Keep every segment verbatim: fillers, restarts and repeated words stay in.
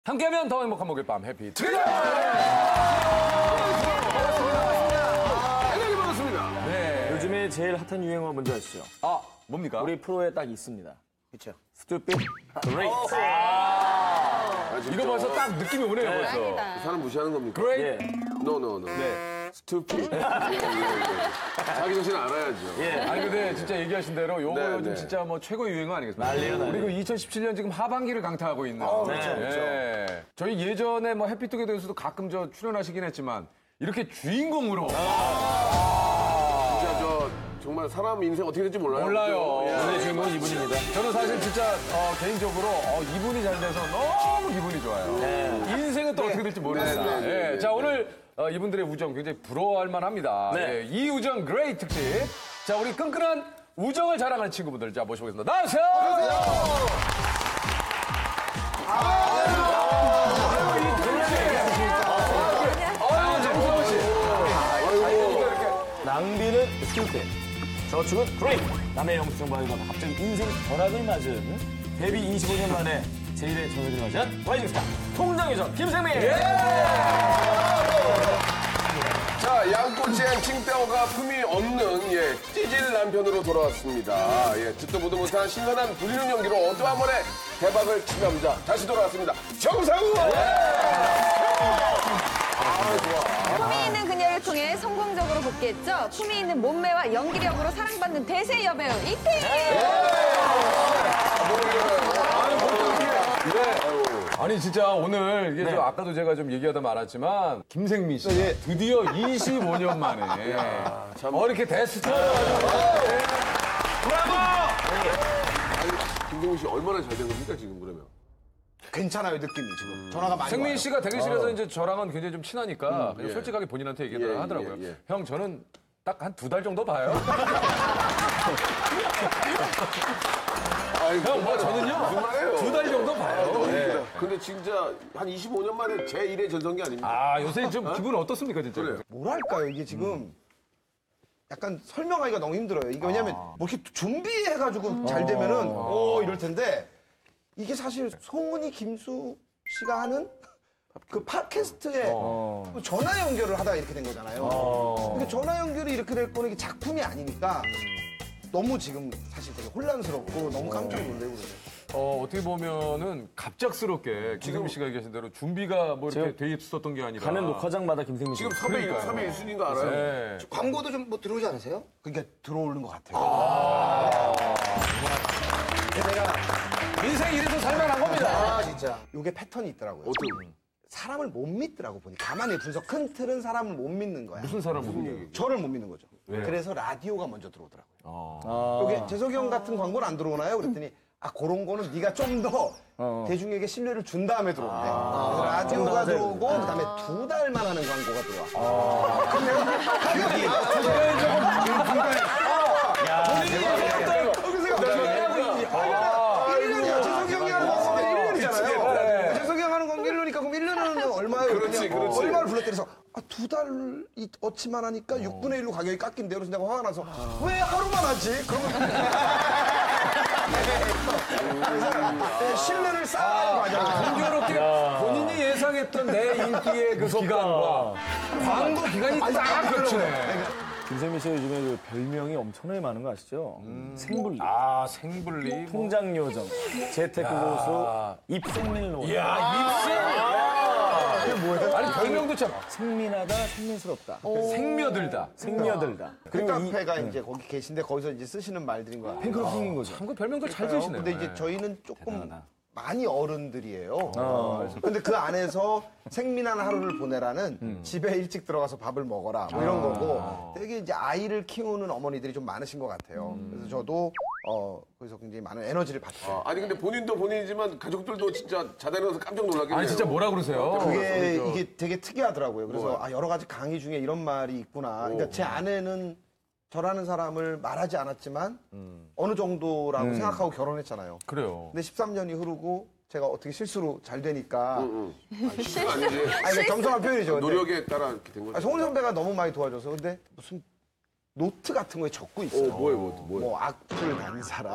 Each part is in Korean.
함께하면 더 행복한 목요일밤 해피 트리거! 대단히 반갑습니다. 네. 요즘에 제일 핫한 유행어 뭔지 아시죠? 아, 뭡니까? 우리 프로에 딱 있습니다. 그쵸? 스튜핏 그레이트. 이거 벌써 딱 느낌이 오네요, 벌써. 사람 무시하는 겁니까? 그레이 예. No, no, no. 네. 스투피. 자기 자신 알아야죠. 예. 아니, 근데 진짜 얘기하신 대로 요거 네, 요즘 네. 진짜 뭐 최고 유행어 아니겠습니까? 난리예요, 난리. 그리고 이천십칠 년 지금 하반기를 강타하고 있는. 그렇죠, 예. 저희 예전에 뭐 해피투게더에서도 가끔 저 출연하시긴 했지만 이렇게 주인공으로. 진짜 저 정말 사람 인생 어떻게 될지 몰라요. 몰라요. 그죠? 예. 오늘의 주인공은 이분입니다. 저는 사실 진짜 어, 개인적으로 어, 이분이 잘 돼서 너무 기분이 좋아요. 인생은 또 어떻게 될지 모르겠다. 네, 네, 네, 예. 자, 오늘 어, 이분들의 우정 굉장히 부러워할 만합니다. 네. 예, 이 우정 그레이 특집. 자, 우리 끈끈한 우정을 자랑하는 친구분들 자 모셔보겠습니다. 나오세요. 낭비는 스튜핏. 저축은 그레이트. 남의 영수증 받으다가 갑자기 인생 벼락을 맞은 데뷔 이십오 년 만에 제일의 전성기를 맞이한 라이징 스타 통장유전 김생민. 자, 양꼬치엔 칭따오가 품이 없는 예, 찌질 남편으로 돌아왔습니다. 예, 듣도 보도 못한 신선한 불리는 연기로 어두 한 번에 대박을 친 남자 다시 돌아왔습니다. 정상우! 품위 있는 그녀를 통해 성공적으로 복귀했죠. 품위 있는 몸매와 연기력으로 사랑받는 대세 여배우 이태희. 아니 진짜 오늘 이게 좀 아까도 제가 좀 얘기하다 말았지만 김생민 씨 드디어 이십오 년 만에 참. 어, 이렇게 데스트 찾아가지고 김동훈 씨 얼마나 잘 된 겁니까, 지금 그러면? 괜찮아요, 느낌이 지금. 전화가 많이 생민 와요. 씨가 대기실에서 이제 저랑은 굉장히 좀 친하니까 그냥 예. 솔직하게 본인한테 얘기를 예, 하더라고요. 예, 예. 형 저는 딱 한 두 달 정도 봐요. 아이고, 형 뭐 저는요 무슨 말이에요? 두 달 정도 봐요. 예. 근데 진짜 한 이십오 년 만에 제일의 전성기 아닙니까? 아 요새 좀 기분 어떻습니까 진짜? 그래요. 뭐랄까요, 이게 지금 약간 설명하기가 너무 힘들어요. 이게 왜냐면 뭐 이렇게 준비해가지고 잘 되면은 오 이럴 텐데 이게 사실 송은이 김수 씨가 하는 그 팟캐스트에 전화 연결을 하다가 이렇게 된 거잖아요. 근데 전화 연결이 이렇게 될 거는 이게 작품이 아니니까 너무 지금 사실 되게 혼란스럽고 너무 깜짝 놀래고 그래요. 어, 어떻게 보면은 갑작스럽게 김생민 씨가 얘기하신 대로 준비가 뭐 이렇게 제가 돼 있었던 게 아니라 가는 녹화장마다 김생민 씨. 지금 섭외, 섭외 일 순위인 거 알아요? 네. 광고도 좀 뭐 들어오지 않으세요? 그러니까 들어오는 것 같아요. 인생 이래서 살만한 겁니다. 아, 진짜. 요게 패턴이 있더라고요. 어떤? 사람을 못 믿더라고 보니. 가만히 분석. 큰 틀은 사람을 못 믿는 거야. 무슨 사람 무슨 얘기? 저를 못 믿는 거죠. 그래서 라디오가 먼저 들어오더라고요. 요게 재석이 형 같은 광고는 안 들어오나요? 그랬더니 아 그런 거는 네가 좀 더 대중에게 신뢰를 준 다음에 들어온대. 그래서 라디오가 들어오고 그다음에 두 달만 하는 광고가 들어와. 그럼 내가 가격이 일 년이야. 재석이 형이 하는 거 일 년이잖아요. 재석이 형 하는 건 일 년이니까 그럼 일 년은 얼마예요? 그렇지, 그냥 그렇지. 얼마를 불렀대. 그래서 아, 두 달이 어치만 하니까 육분의 일로 가격이 깎인대요. 그래서 내가 화가 나서 왜 하루만 하지? 그러면 그래서 신뢰를 쌓아가는 과정. 공교롭게 본인이 예상했던 내 인기의 그 기간과 광고 기간이 딱 겹치네. 김생민 씨가 요즘에 그 별명이 엄청나게 많은 거 아시죠? 생불리, 아, 생불리. 뭐. 통장요정, 재테크 고수, 입생민을 놓은. 야, 입생. 그게 뭐예요? 아니, 별명도 참 생민하다, 생민스럽다, 생며들다. 생며들다. 그리고 이 카페가 이제 거기 계신데 거기서 이제 쓰시는 말들인 거야. 팬클럽 생긴 거죠. 한국 별명도 잘 지으시네. 근데 이제 저희는 조금 대단하다. 많이 어른들이에요. 근데 그 안에서 생민한 하루를 보내라는 집에 일찍 들어가서 밥을 먹어라 뭐 이런 거고 되게 이제 아이를 키우는 어머니들이 좀 많으신 것 같아요. 그래서 저도 어 거기서 굉장히 많은 에너지를 받죠. 아니, 근데 본인도 본인이지만 가족들도 진짜 자다 일어나서 깜짝 놀라겠네요. 아니, 진짜 뭐라 그러세요? 그게 이게 되게 특이하더라고요. 그래서 아, 여러 가지 강의 중에 이런 말이 있구나. 그러니까 제 아내는 저라는 사람을 말하지 않았지만 어느 정도라고 생각하고 결혼했잖아요. 그래요. 근데 십삼 년이 흐르고 제가 어떻게 실수로 잘 되니까 실수가 아니지. 아니, 그러니까 겸손한 표현이죠. 근데 노력에 따라 이렇게 된 거죠. 아, 송은이 선배가 너무 많이 도와줘서 근데 무슨 노트 같은 거에 적고 있어요. 어, 뭐예요, 뭐, 뭐예요? 뭐 악플 단 사람.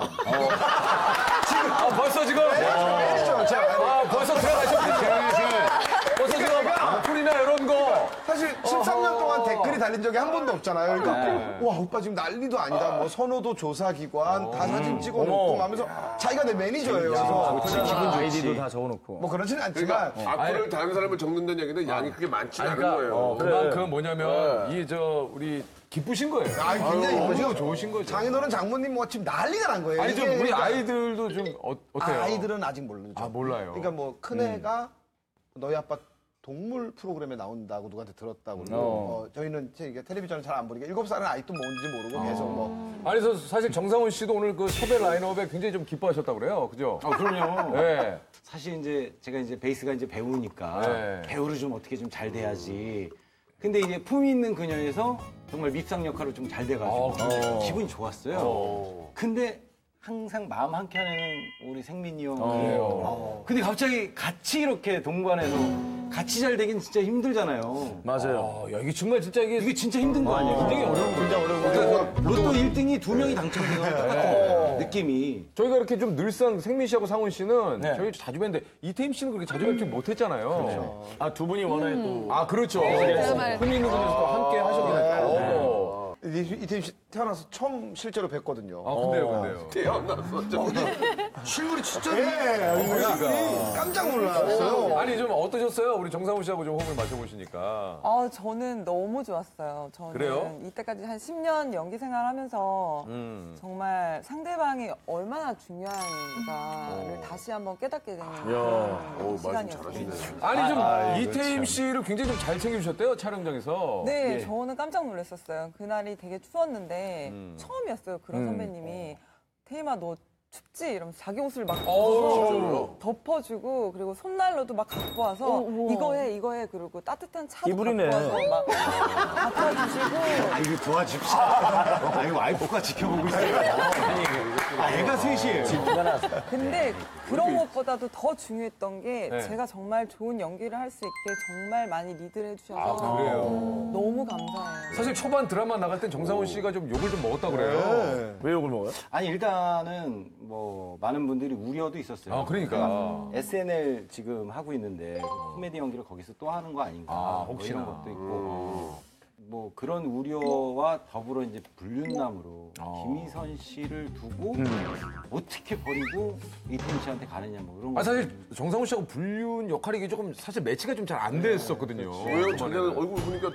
아, 벌써 지금. 매니저 제가 아, 벌써 들어가셨네. 벌써 지금 악플이나 이런 거. 사실 십삼 년 동안 댓글이 달린 적이 한 번도 없잖아요. 그러니까 네. 와 오빠 지금 난리도 아니다. 뭐 선호도 조사기관 다 사진 찍어놓고 하면서 자기가 내 매니저예요. 그래서 기분 아이디도 다 적어놓고. 뭐 그러진 않지만 그러니까 악플을 다른 사람을 적는다는 얘기는 양이 그렇게 많지 않은 그러니까 거예요. 어, 그만큼 뭐냐면 이게 저 우리 기쁘신 거예요. 아, 굉장히 이쁘죠. 좋으신 거죠. 장인어른 장모님 뭐 지금 난리가 난 거예요. 아니 좀 이게 우리 그러니까 아이들도 좀 어, 어때요? 아이들은 아직 모르죠. 아, 몰라요. 그러니까 뭐 큰애가 너희 아빠 동물 프로그램에 나온다고 누구한테 들었다고 그러고 어, 저희는 이게 텔레비전을 잘 안 보니까 일곱 살은 아직도 뭔지 모르고 계속 뭐 아니 저 사실 정상훈 씨도 오늘 그 섭외 라인업에 굉장히 좀 기뻐하셨다고 그래요. 그죠? 아, 그럼요. 네. 사실 이제 제가 이제 베이스가 이제 배우니까 네. 배우를 좀 어떻게 좀 잘 돼야지. 근데 이제 품이 있는 그녀에서 정말 밉상 역할을 좀 잘 돼가지고 어, 기분이 좋았어요. 근데 항상 마음 한켠에는 우리 생민이 형. 그래요. 근데 갑자기 같이 이렇게 동반해서 같이 잘 되긴 진짜 힘들잖아요. 맞아요. 야, 이게 정말 진짜 이게 이게 진짜 힘든 거 아니에요? 굉장히 어려운 거죠. 진짜 어려운 거. 로또 일 등이 두 명이 당첨돼서 똑같은 느낌이. 저희가 이렇게 좀 늘상 생민 씨하고 상훈 씨는 네. 저희 자주 뵀는데 이태임 씨는 그렇게 자주 뵙지 못했잖아요. 아, 두 분이 워낙에 또. 아 그렇죠. 제가 말했죠. 흔히 있는 분에서 또 함께 하셨긴 했죠. 이- 이태임 씨 태어나서 처음 실제로 뵀거든요. 아 근데요, 근데요. 태어났어, 저기. 실물이 진짜 예, 깜짝 놀랐어요. 아니 좀 어떠셨어요? 우리 정상훈 씨하고 좀 호흡을 맞춰보시니까. 아, 저는 너무 좋았어요. 저는 그래요? 이때까지 한 십 년 연기 생활하면서 음. 정말 상대방이 얼마나 중요한가를 다시 한번 깨닫게 되는 그런 시간이었어요. 아니 좀 이태임 씨를 굉장히 좀 잘 챙겨주셨대요 촬영장에서. 네, 저는 깜짝 놀랐었어요. 그날이 되게 추웠는데 처음이었어요. 그런 선배님이 태임아 너 춥지? 이러면서 자기 옷을 막 덮어서 덮어주고 그리고 손난로도 막 갖고 와서 이거 해 이거 해 그리고 따뜻한 차도 이불이네. 갖고 와서 막 갖다 주시고 아, 이거 도와줍시다. 아, 이거 와이프가 지켜보고 있어요. 아, 애가 셋이에요. 근데 그런 것보다도 더 중요했던 게 네. 제가 정말 좋은 연기를 할 수 있게 정말 많이 리드를 해주셔서 아, 그래요? 너무 감사해요. 사실 초반 드라마 나갈 땐 정상훈 씨가 좀 욕을 좀 먹었다 그래요. 왜 욕을 먹어요? 아니, 일단은 뭐 많은 분들이 우려도 있었어요. 아 그러니까. 에스엔엘 지금 하고 있는데 코미디 연기를 거기서 또 하는 거 아닌가. 아, 뭐 혹시나. 이런 것도 있고. 뭐 그런 우려와 더불어 이제 불륜남으로 아. 김희선 씨를 두고 어떻게 버리고 이태임 씨한테 가느냐 뭐 이런 거. 아 사실 정상훈 씨하고 불륜 역할이 이게 조금 사실 매치가 좀 잘 안 됐었거든요. 왜요? 자기가 얼굴 보니까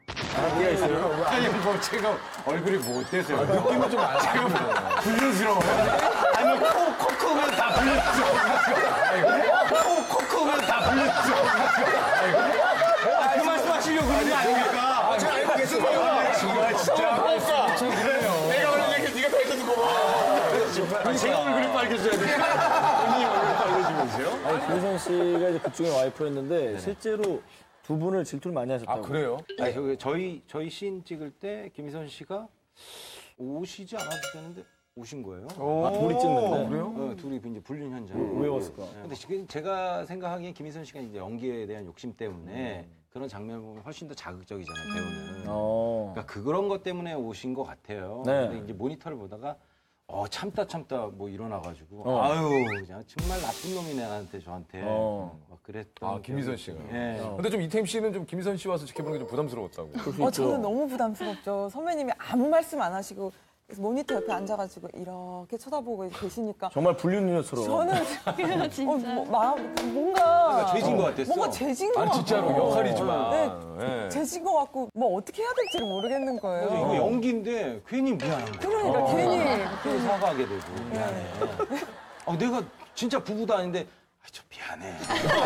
아니 뭐 제가 얼굴이 뭐 어때서요? 느낌은 좀 안 좋아요. 불륜스러워요. 아니 코, 코 크면 다 불륜스러워. 코, 코 크면 다 불륜스러워. 아, 그 말씀하시려고 그러는 거 아닙니까? 아, 제가 알고 계세요. 정말 진짜. 내가 원래 이렇게 네가 밝혀준 거 봐. 제 얼굴이 빨개져야 돼. 본인 얼굴이 빨개지면서요? 아니, 김희선 씨가 이제 그중에 와이프였는데 실제로 두 분을 질투를 많이 아 하셨다고. 그래요? 아니, 그 저희 저희 씬 찍을 때 김희선 씨가 오시지 않아도 되는데 오신 거예요. 아, 둘이 찍는데. 그래요? 어, 둘이 이제 불륜 현장. 왜 왔을까? 근데 지금 제가 생각하기엔 김희선 씨가 이제 연기에 대한 욕심 때문에 그런 장면을 보면 훨씬 더 자극적이잖아요, 배우는. 어. 그러니까 그런 것 때문에 오신 것 같아요. 네. 근데 이제 모니터를 보다가 어 참다 참다 뭐 일어나가지고 어. 아유 그냥 정말 나쁜 놈이네 나한테 저한테 어. 막 그랬던. 아 김희선 씨가. 예. 근데 좀 이태임 씨는 좀 김희선 씨 와서 지켜보는 게 좀 부담스러웠다고. 어, 저는 너무 부담스럽죠. 선배님이 아무 말씀 안 하시고 그래서 모니터 옆에 앉아가지고 이렇게 쳐다보고 계시니까 정말 불륜녀처럼. 저는 진짜 어, 뭐, 마음 뭔가 죄진 것 같았어. 뭔가 죄진 것 아 같고 진짜로 역할이지만. 네. 죄진 것 같고 뭐 어떻게 해야 될지를 모르겠는 거예요. 이거 연기인데 괜히 미안한 거야. 그러니까 괜히 또 사과하게 되고 미안해. 아, 내가 진짜 부부도 아닌데 아, 저 미안해.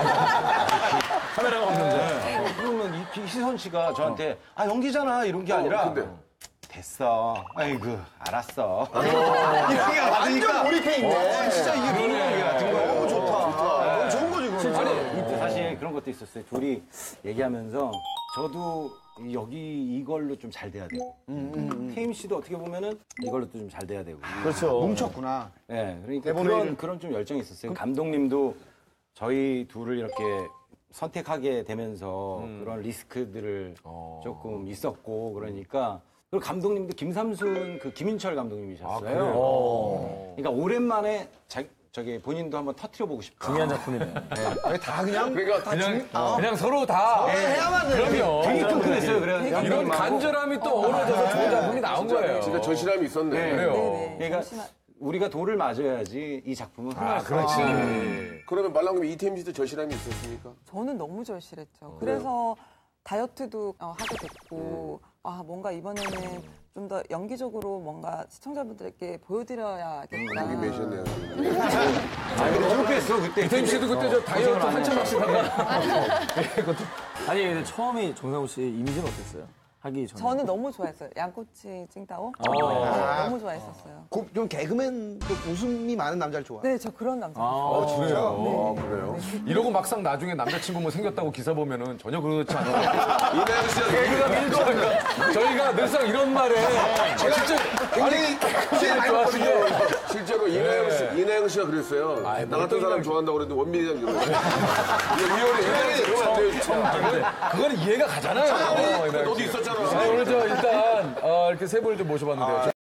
카메라가 없는데. 그러면 이 희선 씨가 저한테 아 연기잖아 이런 게 아니라 근데. 됐어. 아이고 알았어. 이렇게 받으니까 몰입해 있네. 진짜 이게 그런 얘기 같은 거예요. 너무 좋다. 너무 좋은 거지 그거. 아니 사실 그런 것도 있었어요. 둘이 얘기하면서 저도 여기 이걸로 좀 잘 돼야 되고 태임 씨도 어떻게 보면은 이걸로 또 좀 잘 돼야 되고. 그렇죠. 뭉쳤구나. 네, 그러니까 대본에 그런 이름- 그런 좀 열정이 있었어요. 감독님도 저희 둘을 이렇게 선택하게 되면서 그런 리스크들을 조금 있었고 그러니까 그리고 감독님도 김삼순 그 김인철 감독님이셨어요. 그러니까 오랜만에 자, 저기 본인도 한번 터트려보고 싶다. 중요한 작품이네요. 다 그냥 그러니까 다 그냥, 그냥 서로 다. 해야만 돼. 그럼요. 되게 끈끈했어요. 그래서 이런 감독님하고. 간절함이 또 어우러져서 좋은 작품이 나온 거예요. 진짜 절실함이 있었네. 네. 그래요. 네네. 그러니까 잠시만. 우리가 돌을 맞아야지 이 작품은 흥할 아, 수 그렇지. 그러면 말랑님이 이태임 씨도 절실함이 있었습니까? 저는 너무 절실했죠. 그래서 다이어트도 어, 하게 됐고, 아, 뭔가 이번에는 좀 더 연기적으로 뭔가 시청자분들에게 보여드려야겠구나. 여기 매셨네요. 아, 근데 행복했어, 그때. 이태임 씨도 그때 저 다이어트 한참 하시다가. 아니 근데 처음에 정상우 씨 이미지는 어땠어요? 하기 전에. 저는 너무 좋아했어요. 양꼬치 찡따오. 아. 네, 너무 좋아했었어요. 그, 좀 개그맨 그 웃음이 많은 남자를 좋아해. 네, 저 그런 남자. 아, 그래요? 아, 그래요? 이러고 막상 나중에 남자친구 뭐 생겼다고 기사 보면은 전혀 그렇지 않아요. 이나영 씨가 개그가 밀도가 저희가 늘상 이런 말에 진짜 굉장히 굉장히 좋아하시게. 실제로 이나영 씨, 이나영 씨가 그랬어요. 아이, 나 뭐 같은 또 사람 이나영- 좋아한다고 그랬는데 원빈이랑 그러고. 위원회 이나영 씨 그러면 안 돼요, 진짜. 그거는 이해가 가잖아요. 너도 있었잖아. 아, 오늘 저 일단 어, 이렇게 세 분을 좀 모셔봤는데요.